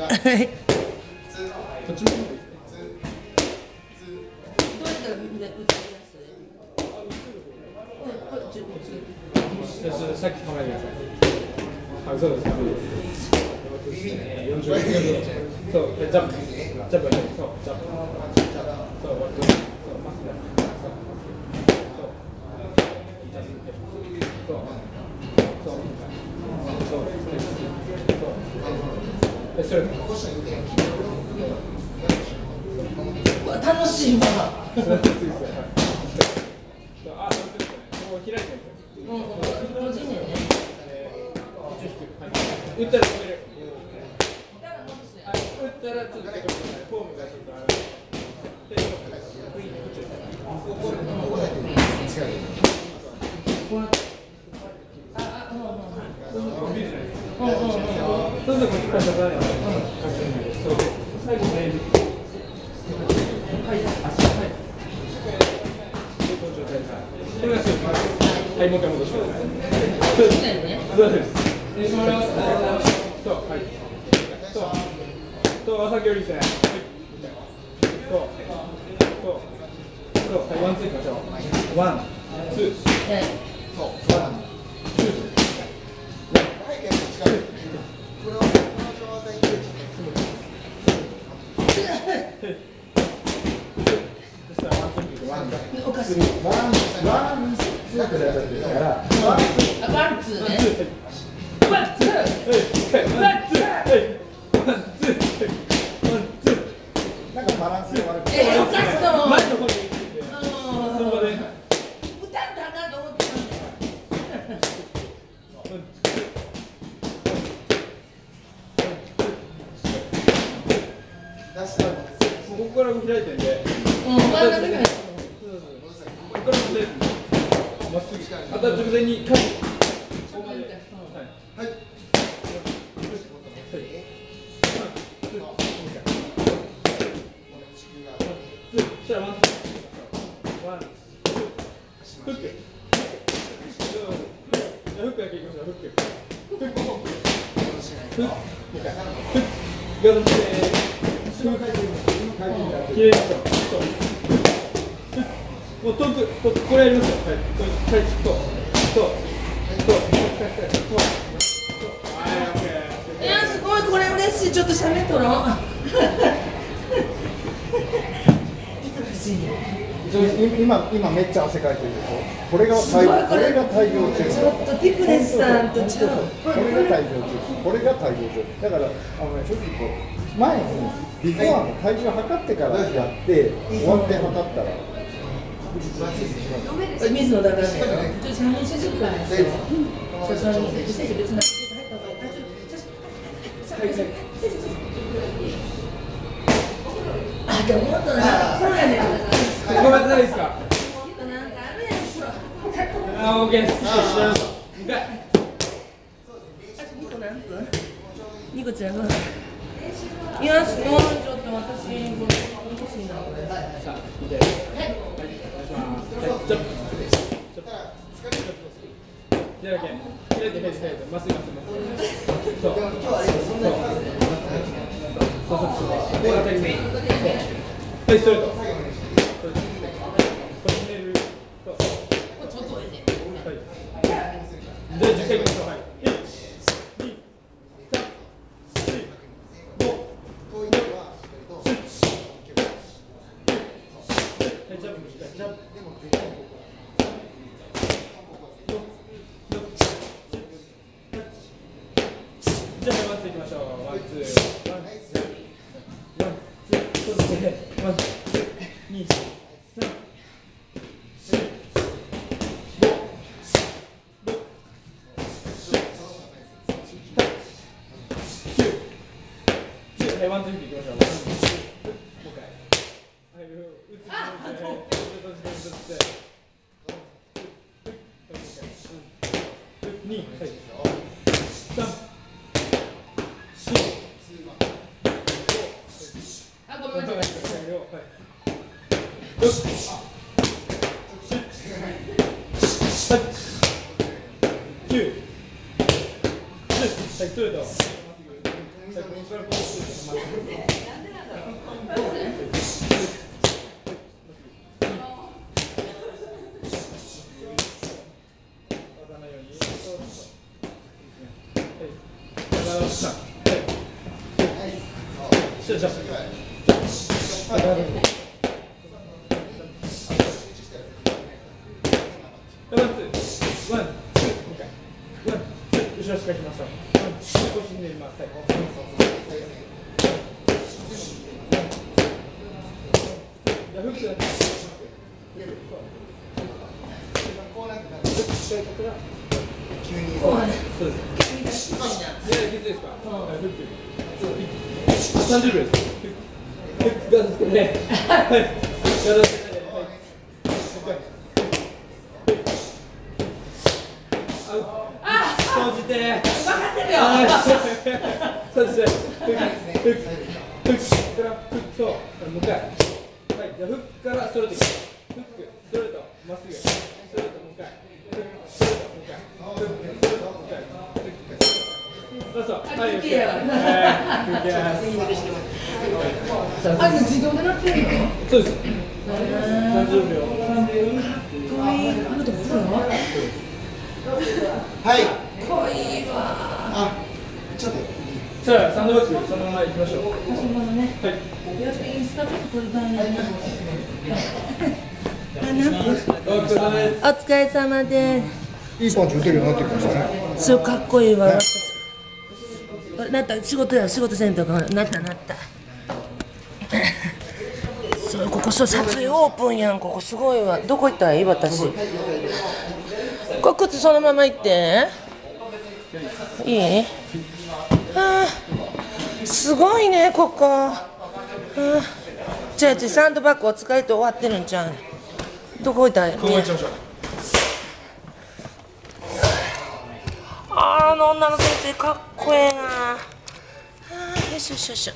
はい。 こっちもいいですね。 どうやったらみんな映りやすい？ さっき構えてください。あ、そうです。40。そう、ジャンプ。ジャンプ。そう、ジャンプ。そう、割と。そう、まっすぐ。 楽しいわ。 打ったら止める。打ったらちょっとフォームがちょっとある。そうするとこっちから出さない。そう。最後ね。これがそうです。はい、もう一回戻します。そうです。そうです。そう、はい。そう、朝寄りですね。そう、はい、ワンツーいきましょう。ワン、ツー。そう、ワン、ツー。 おかしい。ワンツーってなっちゃってるから。ワンツーね。ワンツー。 なんかバランスが悪くて。 おかしそう。 前の方に。その場で。 歌ったなと思ってたんだよ。 ここから開いてんで。ここから開いてんで。まっすぐ。あとは直前に。もう遠く、これやりますよ。はい、 いや、すごい、これ嬉しい。ちょっと喋っとろう。 今めっちゃ汗かいてるでしょ。これが退場中。 ちょっとティクネスさんとちゃう。 これが退場中。これが退場中。だから正直こう前にビフォーの体重測ってからやって終わって測ったら。 水野だからね。ちょっと3人静かにしてよ。先生別な。あ、でももっとな。そうやねん。 ここまでないですか。あ、オッケーです。 ニコちゃんが。いや、すごい、ちょっと私、欲しいな、これ。 さあ、見て。はい、お願いします。はい、ジャンプ。開いて、まっすぐ。そう。はい、ストレート。じゃあ10回いきましょう。はい。1、2、3、4、5、6、7、はい、ジャンプしっかり。ジャンプ。じゃあワンツーいきましょう。ワンツー。ワンツー。そうですね。ワンツー。2、3。ワンツーいきましょう。もう一回。はい、打つ。2、はい。3、4、 あ、ごめんなさい。 6、7、8、9、10。はい、ストレート。 30秒です。ガードつけて、はい。ガードつけて、はい。閉じて。分かってるよ。閉じて。フックからフックともう一回。はい。じゃあフックからストレート。フック、ストレート、まっすぐ。ストレートもう一回。ストレートもう一回。フック、ストレートもう一回。そうそう。はい。休憩。休憩。 あれ自動でなってるの？ そうです。30秒。 あなたプロ？ はい。 かわいいわ。 あ、ちょっと。 さあ、サンドバッグそのまま行きましょう。 そのままね。 はい。 やっぱインスタとか撮りたいな。お疲れ様です。 いいパンチ打てるようになってきましたね。 そうかっこいいわ。なった仕事せんとかなった。そうここそう撮影オープンやんここすごいわ。どこ行ったらいい私。ここ靴そのまま行っていい？はあ、すごいねここ。はあ、じゃあサンドバッグお疲れて終わってるんちゃう？どこ行ったらいい？ ここ行っちゃいましょう。 あの女の先生かっこええな。はあ、よしよしよし。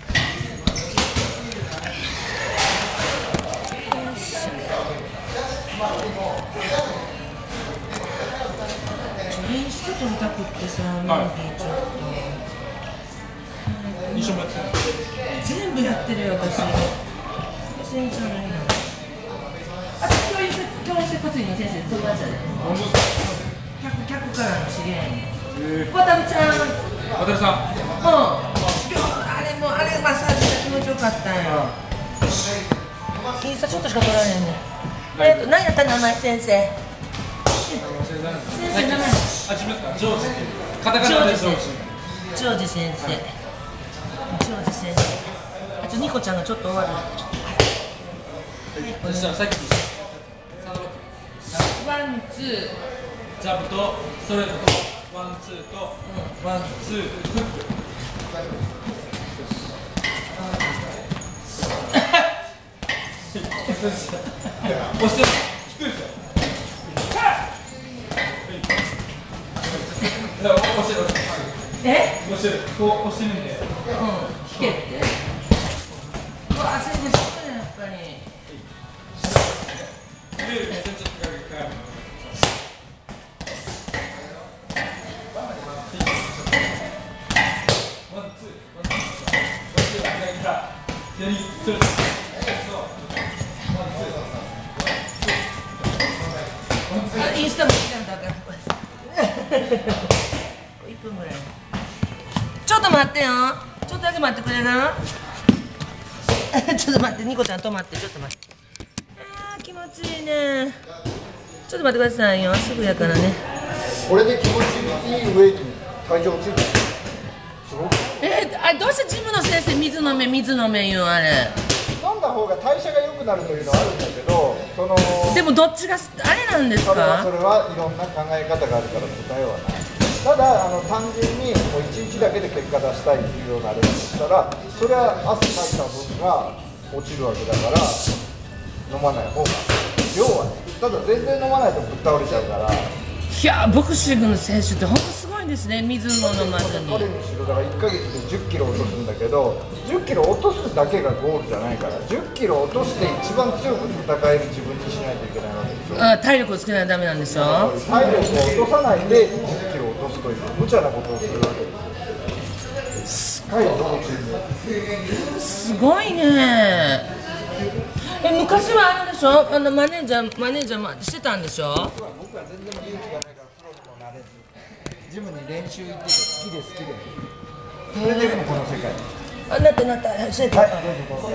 インスタ撮りたくってさ、ちょっ一緒もやってた。 と全部やってるよ私。先生のいいな。あ、教員生活院の先生友達やで。客からの知り合いに。渡るちゃん。 渡るさん。 あれマッサージが気持ちよかったんよ。インスタちょっとしか撮られへんね。何やった名前先生。先生名前。 あ、自分ですか。ジョージ。カタカナでジョージ。 ジョージ先生。あとニコちゃんがちょっと終わる。 そしたらさっきワンツー。 ジャブとストレートとワンツーとワンツーフック。押してる。低いですよ。押してる。押してる。こう押してるんで。 引けって。うわ、先生そうややっぱり。インスタも見たんだから1分ぐらい。ちょっと待ってよ。ちょっとだけ待ってくれな。ちょっと待って、ニコちゃん止まって、ちょっと待って。あー気持ちいいね。ちょっと待ってくださいよ。すぐやからね。 これで気持ちいい上に体重落ちる。すごく。 あれどうしてジムの先生水飲め言うあれ。 飲んだ方が代謝が良くなるというのはあるんだけど、 でもどっちがあれなんですか？ それはいろんな考え方があるから答えはない。ただ単純にもう1日だけで結果出したいっていうようなあれだとしたら、それは汗かいた分が落ちるわけだから飲まない方が量はね。ただ全然飲まないとぶっ倒れちゃうから。 いやボクシングの選手って本当すごいですね。水も飲まずに。 彼にしろだから1ヶ月で10キロ落とすんだけど、10キロ落とすだけがゴールじゃないから、10キロ落として一番強く戦える自分にしないといけないわけでしょ。 体力をつけないとダメなんでしょ。 体力を落とさないで10キロ落とすという無茶なことをするわけですよ。 すすごいね。昔はあれでしょ、マネージャーもしてたんでしょ。 僕は全然勇気がないからプロにもなれず、ジムに練習行ってて好きで。それでもこの世界。 なった、教えて。 はい、どうぞ。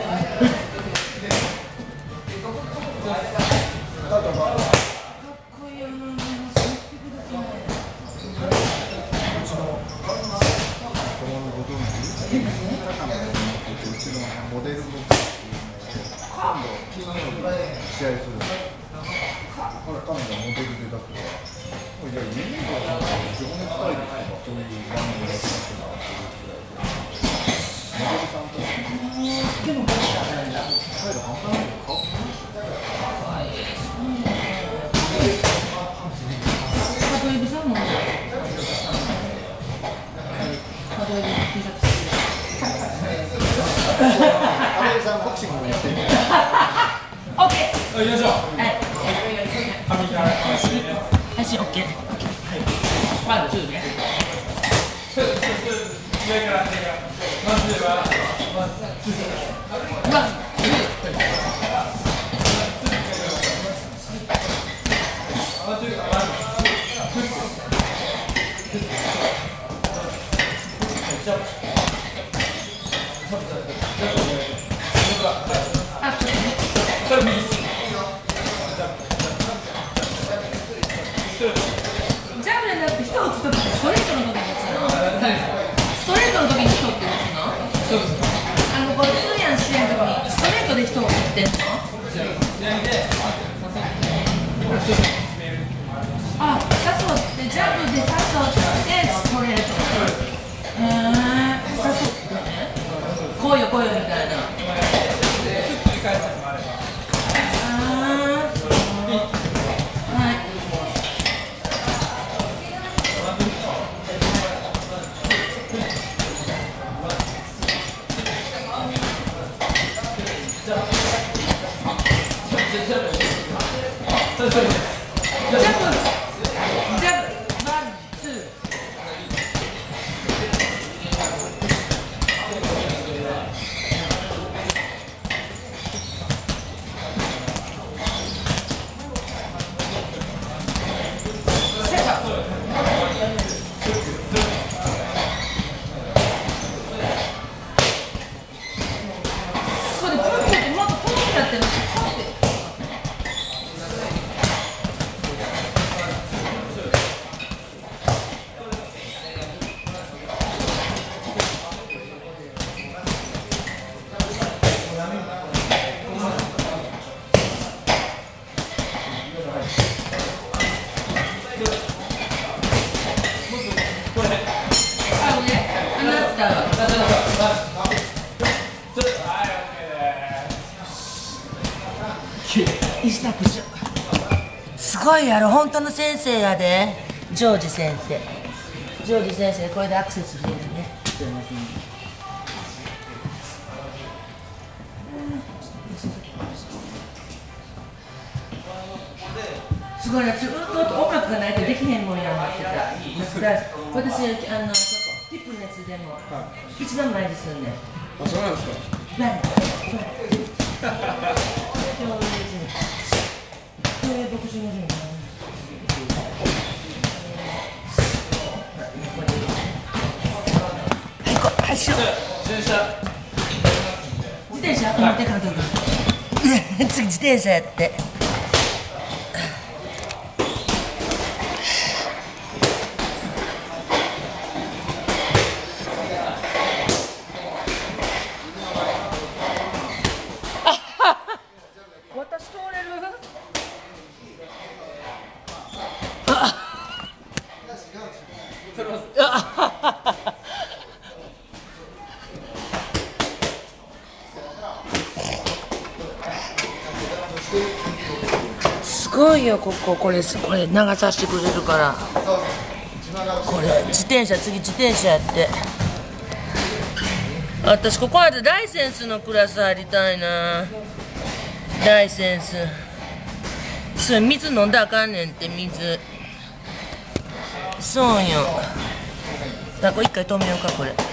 モデルの今度金曜日試合する。彼がモデルでだって。いや、家には情熱大陸とかそういう番組でやってますけど、モデルさんとか。でも彼ら半端ない顔。アメリカンボクシングもやってる。 オッケー。 行きましょう。 はい。足オッケー。まず10ね。 上からまずはジャブでなくて人を打つときってストレートの時に打つの？ストレートの時に人って打つの？ そうです。 これ通やん試合の時にストレートで人を打ってんの？あ、誘ってジャブで誘ってストレート。誘ってね。来いよみたいな。すごいやろ、本当の先生やで、ジョージ先生。これでアクセスできるね。すごいな、ずっと音楽がないとできへんもんやなってた。私、ティップネスでも一番前ですよね。 あ、そうなんですか。 何？自転車乗って監督。次自転車やって。私通れる？すごいよ、これ流させてくれるから。これ自転車、次自転車やって。私ここまでライセンスのクラス入りたいな。ライセンス。それ水飲んだらあかんねんって、水。そうよ。これ一回止めようか、これ。